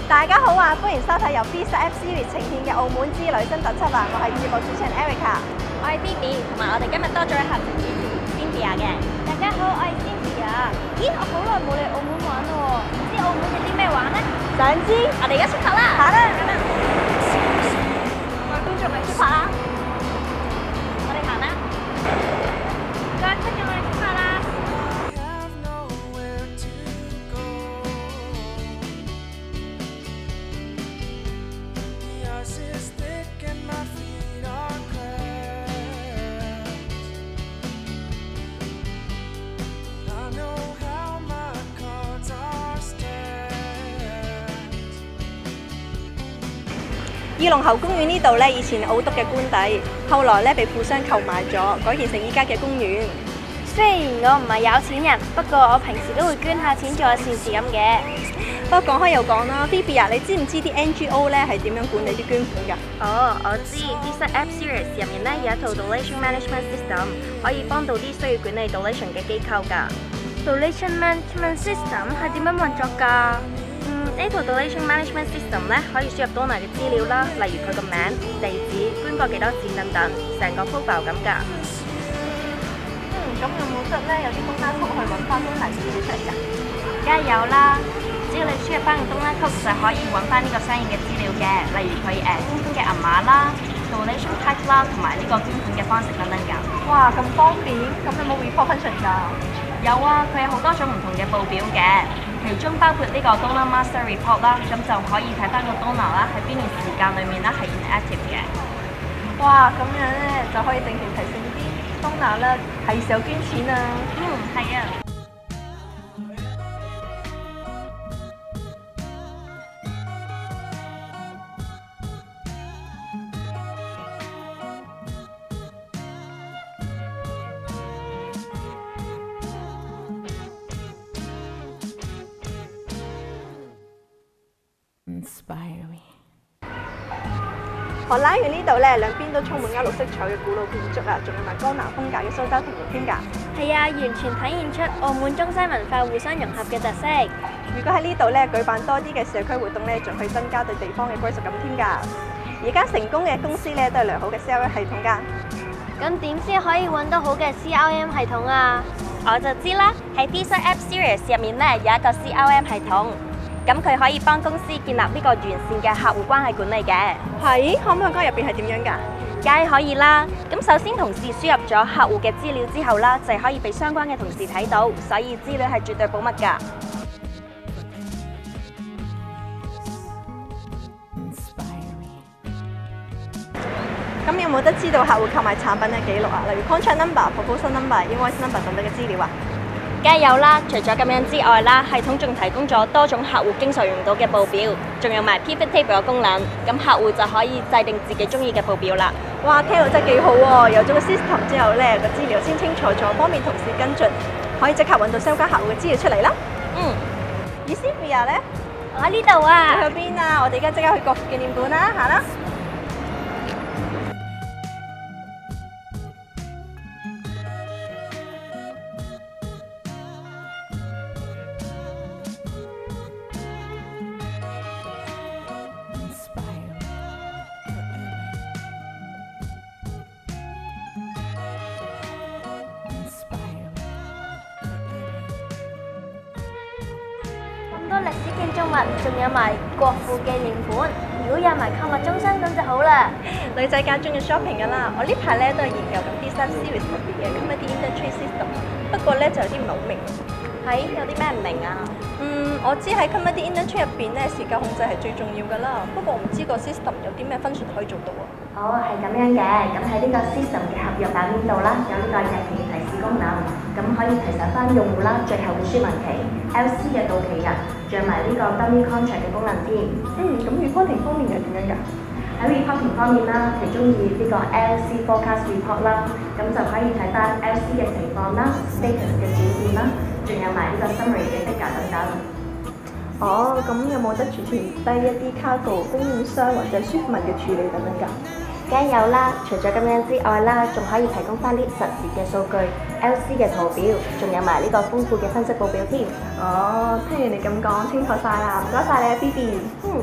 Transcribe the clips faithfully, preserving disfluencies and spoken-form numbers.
大家好啊，歡迎收睇由 B 十 F Series 呈現嘅澳門之旅新特輯啊！我係節目主持人 Erica， 我係 Phoebe， 同埋我哋今日多咗一客主持 Cynthia 嘅。大家好，我係 Cynthia。咦，我好耐冇嚟澳門玩咯，唔知澳門有啲咩玩呢？ 想知？ 我哋而家出發啦！ 行啦！ 各位觀眾，咪出發啦！我哋行啦！各位觀眾，我哋出發啦！ 二龍喉公園呢度咧，以前澳督嘅官邸，後來咧被富商購買咗，改建成依家嘅公園。 雖然我唔係有錢人，不過我平時都會捐下錢做下善事咁嘅。 不過講開又講啦 ，Phoebe 啊，你知唔知啲 N G O 咧係點樣管理啲捐款㗎？ 哦，我知 B 十 F Series 入面咧有一套 Donation Management System， 可以幫到啲需要管理 donation 嘅機構㗎。Donation Management System 係點樣運作㗎？嗯，呢套 Donation Management System 咧可以輸入 donor 嘅資料啦，例如佢個名、地址、捐過幾多錢等等，成個 profile 咁㗎。 嗯，咁有冇得咧有啲東單曲去揾翻 donor 資料出嚟㗎？ 梗係有啦，只要你輸入翻個東單曲就可以揾翻呢個相應嘅資料嘅，例如佢誒捐款嘅銀碼啦、donation type 啦，同埋呢個捐款嘅方式等等㗎。 哇，咁方便！咁有冇 report function 㗎？ 有啊，佢有好多種唔同嘅報表嘅。其中包括呢個 Donor Master Report 啦，咁就可以睇翻個 donor 啦喺邊段時間裏面咧係 inactive 嘅。 哇，咁樣咧就可以定期提醒啲 donor 啦，係時候捐錢啊！ 嗯，係啊。 荷蘭園呢度咧，兩邊都充滿歐陸色彩嘅古老建築啊，仲有埋江南風格嘅蘇州庭園添㗎。 係啊，完全體現出澳門中西文化互相融合嘅特色。 如果喺呢度咧舉辦多啲嘅社區活動咧，仲可以增加對地方嘅歸屬感添㗎。而家成功嘅公司咧都係良好嘅 C R M 系統㗎。 咁點先可以揾到好嘅 C R M 系統啊？我就知啦，喺 B 十 F Series 入面咧有一個 C R M 系統。咁佢可以幫公司建立呢個完善嘅客戶關係管理嘅。 係，可唔可以講入邊係點樣㗎？ 梗係可以啦。咁首先同事輸入咗客戶嘅資料之後啦，就可以俾相關嘅同事睇到，所以資料係絕對保密㗎。 咁有冇得知道客戶購買產品嘅記錄啊？例如 contract number、proposal number、invoice number 等等嘅資料啊？ 梗係有啦，除咗咁樣之外啦，系統仲提供咗多種客戶經常用到嘅報表，仲有埋 pivot table 嘅功能，咁客戶就可以制定自己中意嘅報表啦。 哇，聽到真係幾好喎！有咗個 system 之後咧，個資料清清楚楚，方便同事跟進，可以即刻揾到相關客戶嘅資料出嚟啦。 嗯， 而 Sylvia 咧， 我喺呢度啊。 你去邊啊？我哋而家即刻去國父紀念館啦，行啦！ 咁多歷史建築物，仲有埋國父紀念館，如果有埋購物中心咁就好啦。 女仔間中意 shopping 㗎啦，我呢排咧都係研究緊 B 十 Series 入邊嘅 Community Inventory System， 不過咧就有啲唔係好明。 係有啲咩唔明啊？ 嗯，我知喺 Community Inventory 入邊咧，時間控制係最重要㗎啦。不過我唔知個 system 有啲咩 function 可以做到喎。 哦，係咁樣嘅。咁喺呢個 system 嘅合約版面度啦，有呢個日期提示功能，咁可以提醒翻用戶啦最後嘅書文期、L C 嘅到期日，仲有埋呢個 dummy contract 嘅功能添。 嗯，咁 reporting 方面又點樣㗎？ 喺 reporting 方面啦，其中以呢個 L C forecast report 啦，咁就可以睇翻 L C 嘅情況啦、status 嘅轉變啦，仲有埋呢個 summary 嘅 figure 等等。 哦，咁有冇得儲存低一啲 cargo 供應商或者書物嘅處理等等㗎？ 梗有啦，除咗咁樣之外啦，仲可以提供翻啲實時嘅數據、L C 嘅圖表，仲有埋呢個豐富嘅分析報表添。 哦，聽完你咁講，清楚晒啦，唔該晒你啊 B B。嗯。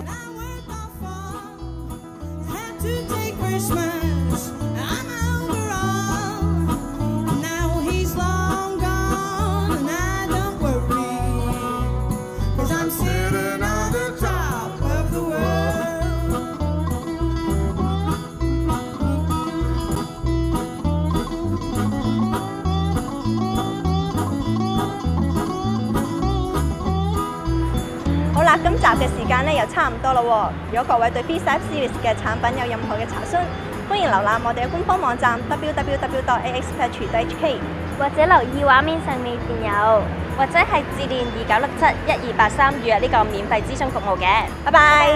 好啦，今集嘅時間咧又差唔多啦喎。如果各位對 Visa F Series 嘅產品有任何嘅查詢，歡迎瀏覽我哋嘅官方網站 w w w dot a x factory dot h k， 或者留意畫面上面電郵，或者係致電二九六七一二八三預約呢個免費諮詢服務嘅。 拜拜。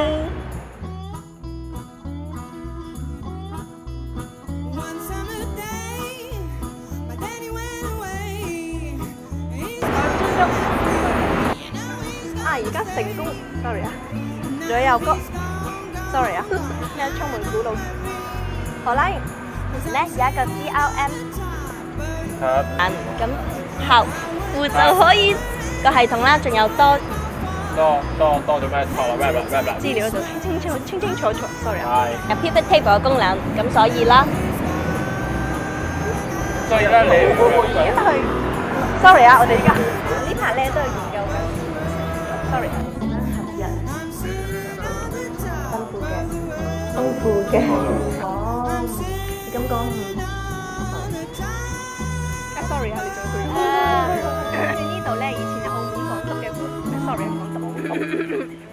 啊！而家成功 ，sorry 啊，仲有個 ，sorry 啊，咩充滿古老。好啦， 其實咧有一個 C R M， ครับ咁客戶就可以個系統啦，仲有多多多多咗咩錯啦？咩啦咩啦？ 資料就清清清清楚楚，sorry 啊。 係。 有 pivot table 嘅功能，咁所以啦， 所以咧，你而家去 ，sorry 啊，我哋而家呢排咧都係研究緊。sorry， 合約豐富嘅，豐富嘅。哦，你咁講啊 sorry 啊，你再句。我哋呢度咧以前有澳門港督嘅，sorry 講到。